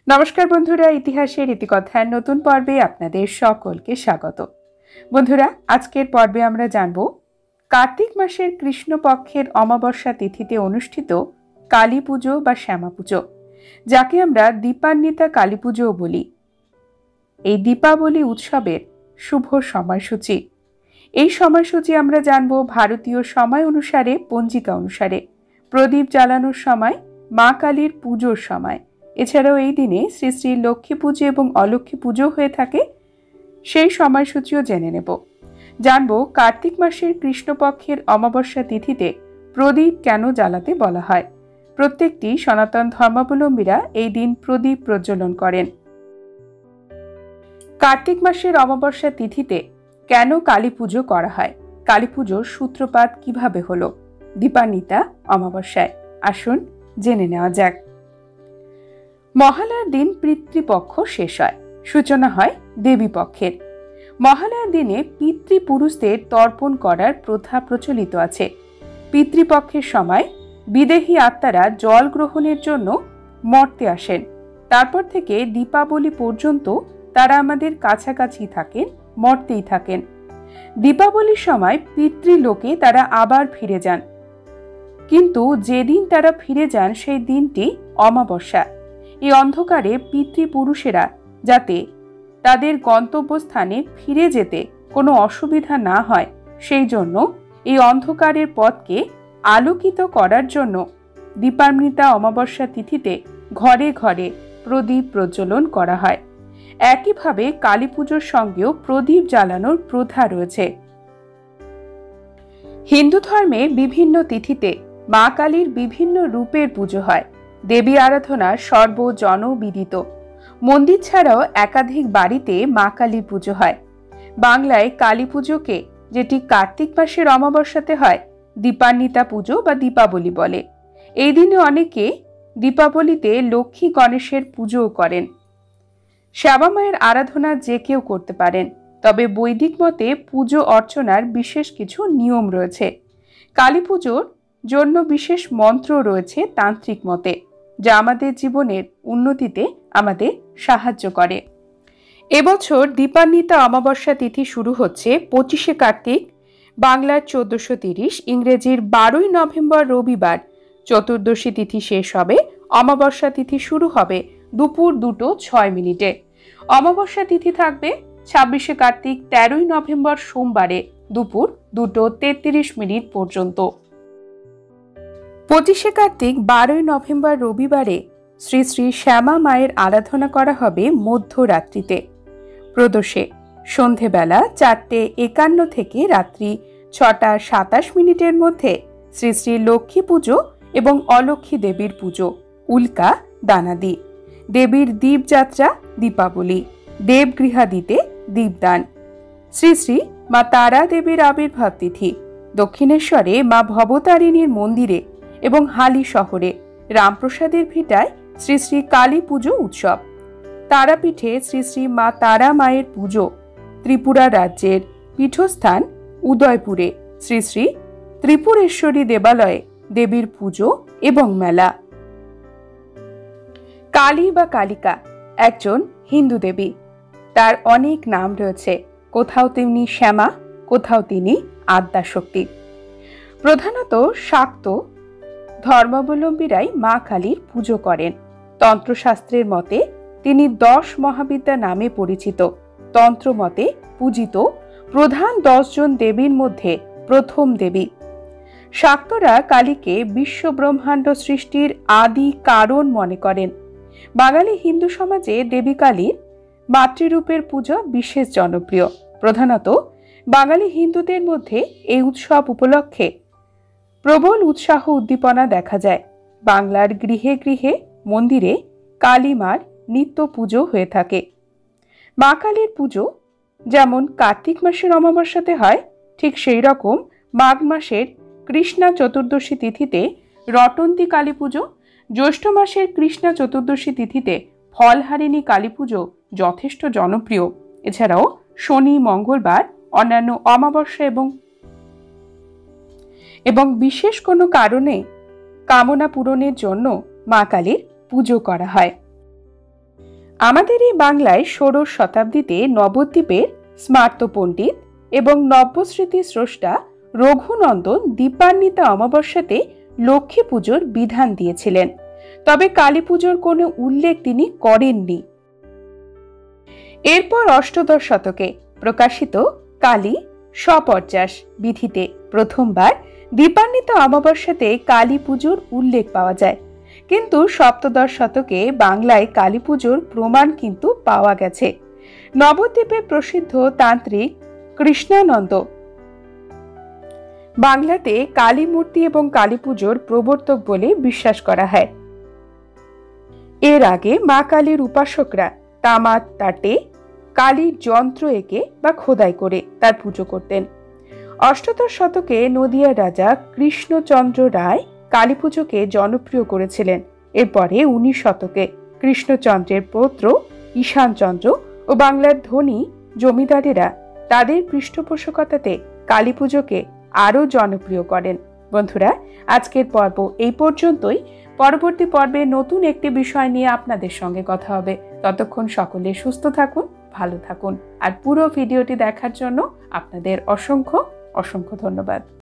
নমস্কার বন্ধুরা, ইতিহাসের ইতিকথার নতুন পর্বে আপনাদের সকলকে স্বাগত। বন্ধুরা, আজকের পর্বে আমরা জানব কার্তিক মাসের কৃষ্ণপক্ষের অমাবস্যা তিথিতে অনুষ্ঠিত কালী পুজো বা শ্যামা পুজো, যাকে আমরা দীপান্বিতা কালী পুজোও বলি। এই দীপাবলি উৎসবের শুভ সময়সূচি। এই সময়সূচি আমরা জানব ভারতীয় সময় অনুসারে, পঞ্জিকা অনুসারে প্রদীপ জ্বালানোর সময়, মা কালীর পুজোর সময়। এছাড়াও এই দিনে শ্রী শ্রী লক্ষ্মী পুজো এবং অলক্ষ্মী পুজো হয়ে থাকে, সেই সময়সূচিও জেনে নেব। জানব কার্তিক মাসের কৃষ্ণপক্ষের অমাবস্যা তিথিতে প্রদীপ কেন জ্বালাতে বলা হয়। প্রত্যেকটি সনাতন ধর্মাবলম্বীরা এই দিন প্রদীপ প্রজ্বলন করেন। কার্তিক মাসের অমাবস্যা তিথিতে কেন কালী পুজো করা হয়, কালী পুজোর সূত্রপাত কিভাবে হলো দীপান্বিতা অমাবস্যায়, আসুন জেনে নেওয়া যাক। মহালয়ার দিন পিতৃপক্ষ শেষ হয়, সূচনা হয় দেবী পক্ষের। মহালয়ার দিনে পিতৃপুরুষদের তর্পণ করার প্রথা প্রচলিত আছে। পিতৃপক্ষের সময় বিদেহী আত্মারা জল গ্রহণের জন্য মর্তে আসেন। তারপর থেকে দীপাবলি পর্যন্ত তারা আমাদের কাছাকাছি থাকেন, মর্তেই থাকেন। দীপাবলির সময় পিতৃলোকে তারা আবার ফিরে যান, কিন্তু যেদিন তারা ফিরে যান সেই দিনটি অমাবস্যা। এই অন্ধকারে পিতৃপুরুষেরা যাতে তাদের গন্তব্যস্থানে ফিরে যেতে কোনো অসুবিধা না হয়, সেই জন্য এই অন্ধকারের পথকে আলোকিত করার জন্য দীপান্বিতা অমাবস্যা তিথিতে ঘরে ঘরে প্রদীপ প্রজ্বলন করা হয়। একইভাবে কালী পুজোর সঙ্গেও প্রদীপ জ্বালানোর প্রথা রয়েছে। হিন্দু ধর্মে বিভিন্ন তিথিতে মা কালীর বিভিন্ন রূপের পুজো হয়। দেবী আরাধনা সর্বজনবিদিত। মন্দির ছাড়াও একাধিক বাড়িতে মা কালীর পুজো হয়। বাংলায় কালী পুজোকে, যেটি কার্তিক মাসের অমাবস্যাতে হয়, দীপান্বিতা পুজো বা দীপাবলি বলে। এই দিনে অনেকে দীপাবলিতে লক্ষ্মী গণেশের পুজোও করেন। শ্যামা মায়ের আরাধনা যে কেউ করতে পারেন, তবে বৈদিক মতে পুজো অর্চনার বিশেষ কিছু নিয়ম রয়েছে। কালী পুজোর জন্য বিশেষ মন্ত্র রয়েছে তান্ত্রিক মতে, যা আমাদের জীবনের উন্নতিতে আমাদের সাহায্য করে। এবছর দীপান্বিতা অমাবস্যা তিথি শুরু হচ্ছে 25শে কার্তিক, বাংলার 1430, ইংরেজির 12ই নভেম্বর রবিবার চতুর্দশী তিথি শেষ হবে। অমাবস্যা তিথি শুরু হবে দুপুর 2:06। অমাবস্যা তিথি থাকবে 26শে কার্তিক 13ই নভেম্বর সোমবারে দুপুর 2:33 পর্যন্ত। 25শে কার্তিক 12ই নভেম্বর রবিবারে শ্রী শ্রী শ্যামা মায়ের আরাধনা করা হবে মধ্যরাত্রিতে, প্রদোষে সন্ধেবেলা 4:51 থেকে রাত্রি 6:27 মধ্যে শ্রী শ্রী লক্ষ্মী পুজো এবং অলক্ষ্মী দেবীর পুজো, উল্কা দানাদি, দেবীর দীপযাত্রা দীপাবলি, দেবগৃহাদিতে দীপদান, শ্রী শ্রী মা তারা দেবীর আবির্ভাব তিথি, দক্ষিণেশ্বরে মা ভবতারিণীর মন্দিরে এবং হালি শহরে রামপ্রসাদের ভিটায় শ্রী শ্রী কালী পুজো উৎসব, তারাপীঠে শ্রী শ্রী মা তারা মায়ের পুজো, ত্রিপুরা রাজ্যের পীঠস্থান উদয়পুরে শ্রী শ্রী ত্রিপুরেশ্বরী দেবালয়ে দেবীর পুজো এবং মেলা। কালী বা কালিকা একজন হিন্দু দেবী। তার অনেক নাম রয়েছে। কোথাও তিনি শ্যামা, কোথাও তিনি আদ্যাশক্তি। প্রধানত শাক্ত ধর্মাবলম্বীরাই মা কালীর পুজো করেন। তন্ত্রশাস্ত্রের মতে তিনি 10 মহাবিদ্যা নামে পরিচিত। তন্ত্র মতে পূজিত প্রধান 10 জন দেবীর মধ্যে প্রথম দেবী। শাক্তরা কালীকে বিশ্ব ব্রহ্মাণ্ড সৃষ্টির আদি কারণ মনে করেন। বাঙালি হিন্দু সমাজে দেবী কালীর মাতৃরূপের পূজা বিশেষ জনপ্রিয়। প্রধানত বাঙালি হিন্দুদের মধ্যে এই উৎসব উপলক্ষে প্রবল উৎসাহ উদ্দীপনা দেখা যায়। বাংলার গৃহে গৃহে মন্দিরে কালী মার নিত্য পুজো হয়ে থাকে। মা কালীর পুজো যেমন কার্তিক মাসের অমাবস্যাতে হয়, ঠিক সেই রকম মাঘ মাসের কৃষ্ণা চতুর্দশী তিথিতে রটন্তী কালী পুজো, জ্যৈষ্ঠ মাসের কৃষ্ণা চতুর্দশী তিথিতে ফলহারিণী কালী পুজো যথেষ্ট জনপ্রিয়। এছাড়াও শনি, মঙ্গলবার, অন্যান্য অমাবস্যা এবং বিশেষ কোনো কারণে কামনা পূরণের জন্য মা কালীর পুজো করা হয়। আমাদের এই বাংলায় ষোড়শ শতাব্দীতে নবদ্বীপের স্মার্ত পণ্ডিত এবং নব্যস্মৃতি স্রষ্টা রঘুনন্দন দীপান্বিতা অমাবস্যাতে লক্ষ্মী পুজোর বিধান দিয়েছিলেন, তবে কালী পুজোর কোনো উল্লেখ তিনি করেননি। এরপর অষ্টদশ শতকে প্রকাশিত কালী স্বপর্যাস বিধিতে প্রথমবার দীপান্বিতা অমাবস্যাতে কালী পুজোর উল্লেখ পাওয়া যায়, কিন্তু সপ্তদশ শতকে বাংলায় কালী পুজোর প্রমাণ কিন্তু পাওয়া গেছে। নবদ্বীপে প্রসিদ্ধ তান্ত্রিক কৃষ্ণানন্দ বাংলাতে কালী মূর্তি এবং কালী পুজোর প্রবর্তক বলে বিশ্বাস করা হয়। এর আগে মা কালীর উপাসকরা তামার তাটে কালীর যন্ত্র এঁকে বা খোদাই করে তার পুজো করতেন। অষ্টাদশ শতকে নদিয়ার রাজা কৃষ্ণচন্দ্র রায় কালী পুজোকে জনপ্রিয় করেছিলেন। এরপরে 19 শতকে কৃষ্ণচন্দ্রের পৌত্র ঈশানচন্দ্র ও বাংলার ধনী জমিদারেরা তাদের পৃষ্ঠপোষকতাতে কালী পুজোকে আরও জনপ্রিয় করেন। বন্ধুরা, আজকের পর্ব এই পর্যন্তই। পরবর্তী পর্বে নতুন একটি বিষয় নিয়ে আপনাদের সঙ্গে কথা হবে। ততক্ষণ সকলে সুস্থ থাকুন, ভালো থাকুন। আর পুরো ভিডিওটি দেখার জন্য আপনাদের অসংখ্য অসংখ্য ধন্যবাদ।